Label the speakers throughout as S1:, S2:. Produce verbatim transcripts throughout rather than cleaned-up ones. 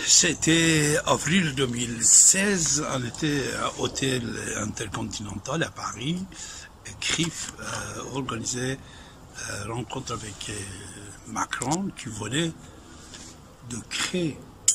S1: C'était avril deux mille seize, on était à Hôtel Intercontinental à Paris. C R I F euh, organisait une rencontre avec euh, Macron qui venait de créer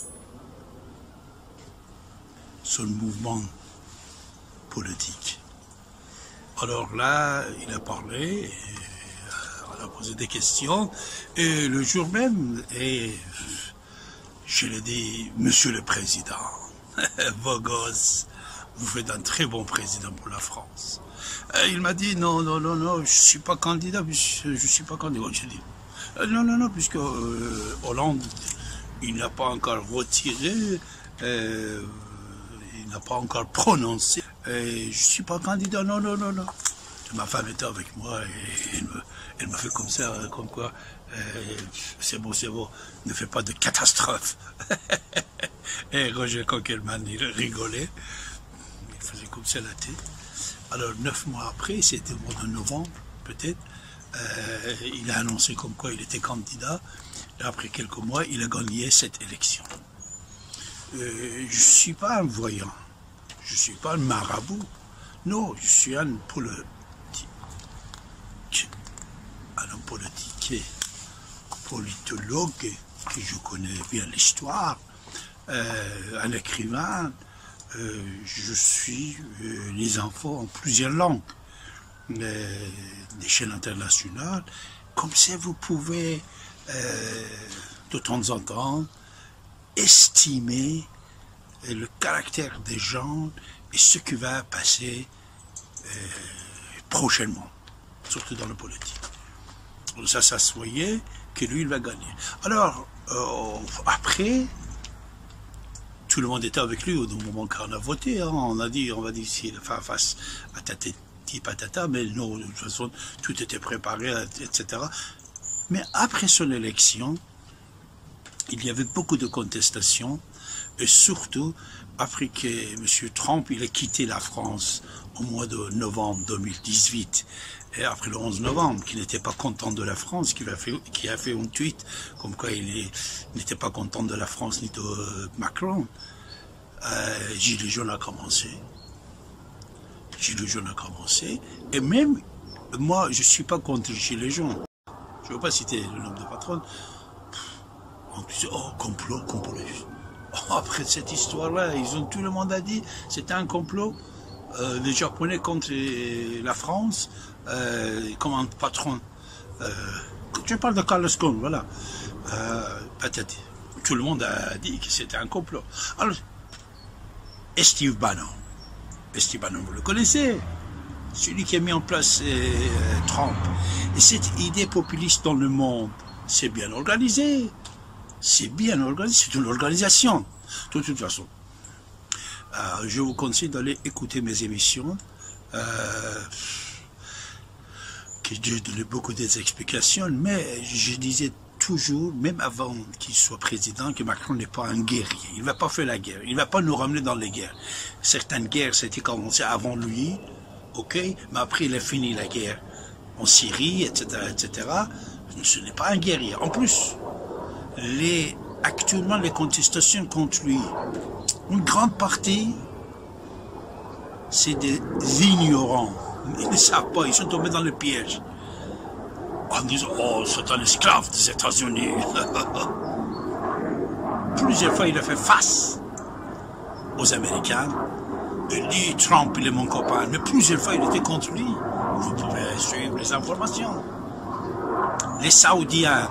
S1: son mouvement politique. Alors là, il a parlé, et, euh, on a posé des questions, et le jour même, et je lui ai dit, Monsieur le Président, vos gosses, vous faites un très bon président pour la France. Et il m'a dit, non, non, non, non, je ne suis pas candidat, je ne suis pas candidat. J'ai dit, non, non, non, puisque euh, Hollande, il n'a pas encore retiré, euh, il n'a pas encore prononcé, et je ne suis pas candidat, non, non, non, non. Ma femme était avec moi et elle me, elle m'a fait comme ça, comme quoi, euh, c'est bon, c'est bon, ne fais pas de catastrophe. Et Roger Coquelman, il rigolait, il faisait comme ça la tête. Alors, neuf mois après, c'était au mois de novembre, peut-être, euh, il a annoncé comme quoi il était candidat, et après quelques mois, il a gagné cette élection. Euh, je ne suis pas un voyant, je ne suis pas un marabout, non, je suis un politique, un homme politique, politologue, que je connais bien l'histoire, euh, un écrivain, euh, je suis euh, les infos en plusieurs langues, euh, des chaînes internationales, comme ça vous pouvez euh, de temps en temps estimer le caractère des gens et ce qui va passer euh, prochainement, surtout dans la politique. Ça, ça se voyait que lui, il va gagner. Alors, euh, après, tout le monde était avec lui au moment qu'on a voté. Hein. On a dit, on va dire, s'il fait face à tatati patata, mais non, de toute façon, tout était préparé, et cetera. Mais après son élection, il y avait beaucoup de contestations, et surtout, après que M. Trump il a quitté la France au mois de novembre deux mille dix-huit, et après le onze novembre, qu'il n'était pas content de la France, qui a fait, qui a fait un tweet comme quoi il n'était pas content de la France ni de euh, Macron, euh, Gilets jaunes a commencé. Gilets jaunes a commencé, et même moi, je ne suis pas contre les Gilets jaunes. Je ne veux pas citer le nom de patron. On disait, oh, complot, complot. Après cette histoire-là, ils ont tout le monde a dit, c'était un complot. Euh, les Japonais contre la France, euh, comme un patron. Euh, je parle de Carlos Ghosn, voilà. Euh, patati. Tout le monde a dit que c'était un complot. Alors, Steve Bannon. Steve Bannon, vous le connaissez, celui qui a mis en place euh, Trump. Et cette idée populiste dans le monde, c'est bien organisé. C'est bien organisé, c'est une organisation. De toute façon, euh, je vous conseille d'aller écouter mes émissions. Euh, que j'ai donné beaucoup d'explications, mais je disais toujours, même avant qu'il soit président, que Macron n'est pas un guerrier. Il ne va pas faire la guerre. Il ne va pas nous ramener dans les guerres. Certaines guerres, c'était commencé avant lui, ok, mais après il a fini la guerre en Syrie, et cetera, et cetera. Ce n'est pas un guerrier. En plus, les, actuellement, les contestations contre lui, une grande partie, c'est des ignorants. Ils ne savent pas, ils sont tombés dans le piège. En disant, oh, c'est un esclave des États-Unis. Plusieurs fois, il a fait face aux Américains. Il dit, Trump, il est mon copain. Mais plusieurs fois, il était contre lui. Vous pouvez suivre les informations. Les Saoudiens,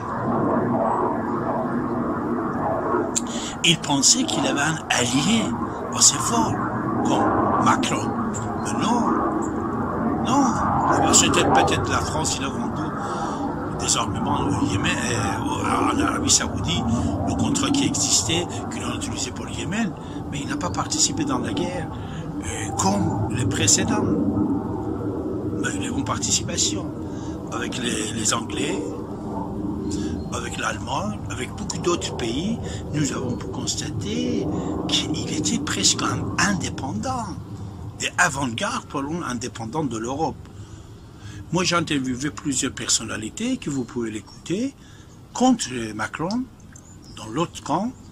S1: ils pensaient qu'il avait un allié assez fort, comme Macron. Mais non, non. C'était peut-être la France, il a vendu des armements au Yémen, euh, en Arabie Saoudite, le contrat qui existait, qu'il a utilisé pour le Yémen, mais il n'a pas participé dans la guerre, euh, comme les précédents. Ben, il a une participation avec les, les Anglais, avec l'Allemagne, avec beaucoup d'autres pays. Nous avons pu constater qu'il était presque un indépendant, et avant-garde pour un indépendant de l'Europe. Moi, j'ai interviewé plusieurs personnalités, que vous pouvez l'écouter, contre Macron, dans l'autre camp,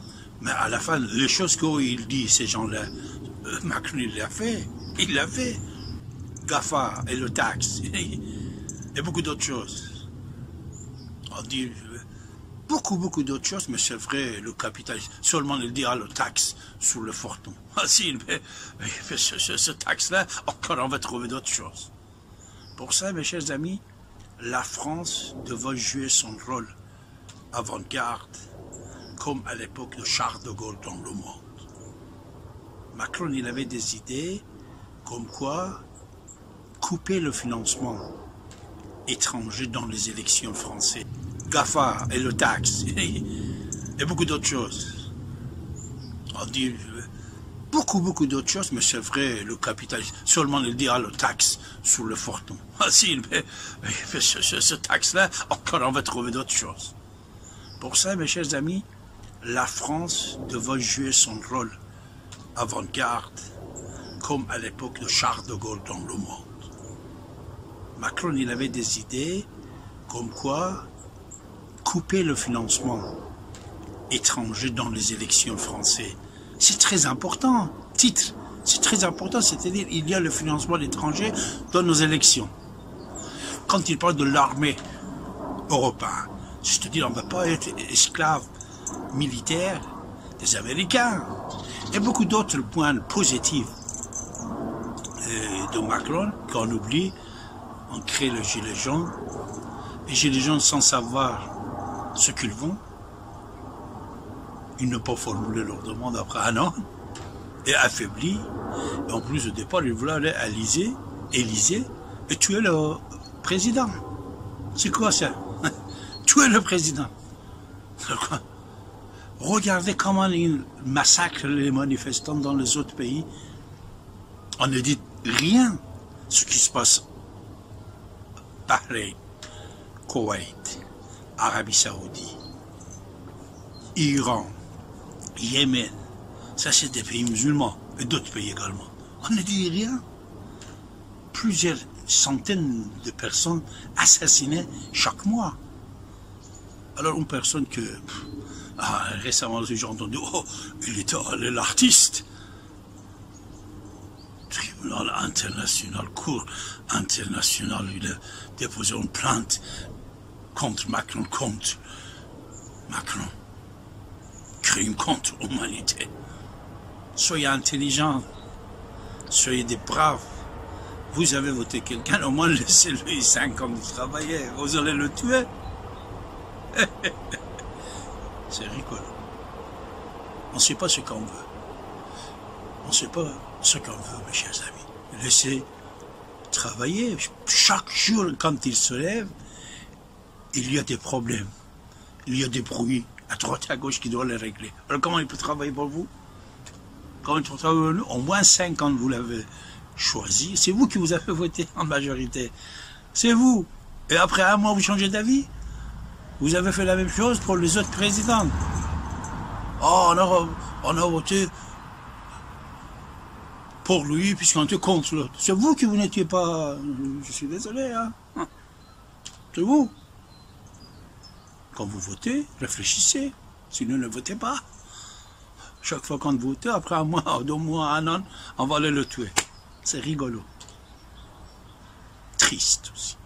S1: Mais à la fin, les choses qu'il dit, ces gens-là, euh, Macron, il l'a fait. Il l'a fait. GAFA et le taxe. Et beaucoup d'autres choses. On dit euh, beaucoup, beaucoup d'autres choses, mais c'est vrai, le capitalisme. Seulement, il dira le taxe sur le fortune. Ah si, mais, mais ce, ce, ce taxe-là, encore on va trouver d'autres choses. Pour ça, mes chers amis, la France devait jouer son rôle avant-garde, comme à l'époque de Charles de Gaulle dans le monde. Macron, il avait des idées comme quoi couper le financement étranger dans les élections françaises. GAFA et le taxe, et beaucoup d'autres choses. On dit beaucoup, beaucoup d'autres choses, mais c'est vrai, le capitalisme. Seulement, il dira le taxe sur le fortune. Ah si, mais, mais ce, ce, ce taxe-là, encore on va trouver d'autres choses. Pour ça, mes chers amis, la France devait jouer son rôle avant-garde, comme à l'époque de Charles de Gaulle dans le monde. Macron, il avait des idées comme quoi couper le financement étranger dans les élections françaises. C'est très important. Titre, c'est très important, c'est-à-dire il y a le financement étranger dans nos élections. Quand il parle de l'armée européenne, c'est-à-dire on ne va pas être esclave militaire des Américains. Et beaucoup d'autres points positifs de Macron qu'on oublie. On crée le gilet jaune. Les gilets jaunes, sans savoir ce qu'ils vont, ils ne peuvent pas formuler leur demande après un an, et affaiblis. Et en plus, au départ, ils voulaient aller à l'Élysée, Élysée, et tuer le président. C'est quoi ça? Tuer le président. Regardez comment ils massacrent les manifestants dans les autres pays. On ne dit rien ce qui se passe. Bahreïn, Koweït, Arabie Saoudite, Iran, Yémen. Ça, c'est des pays musulmans et d'autres pays également. On ne dit rien. Plusieurs centaines de personnes assassinées chaque mois. Alors, une personne que... Ah, récemment, j'ai entendu, oh, il était l'artiste. Tribunal international, cour international, il a déposé une plainte contre Macron, contre Macron. Crime contre l'humanité. Soyez intelligents, soyez des braves. Vous avez voté quelqu'un, au moins laissez-lui cinq ans de travailler. Vous allez le tuer. C'est rigolo. On ne sait pas ce qu'on veut. On ne sait pas ce qu'on veut, mes chers amis. Laissez travailler. Chaque jour, quand il se lève, il y a des problèmes. Il y a des bruits à droite et à gauche qui doivent les régler. Alors comment il peut travailler pour vous? Comment il peut travailler pour nous? Au moins cinq ans, vous l'avez choisi. C'est vous qui vous avez voté en majorité. C'est vous. Et après un mois, vous changez d'avis? Vous avez fait la même chose pour les autres présidents. Oh, on a, on a voté pour lui, puisqu'on était contre l'autre. C'est vous qui vous n'étiez pas... Je suis désolé, hein. C'est vous. Quand vous votez, réfléchissez. Sinon, ne votez pas. Chaque fois qu'on vote, après un mois, deux mois, un an, on va aller le tuer. C'est rigolo. Triste aussi.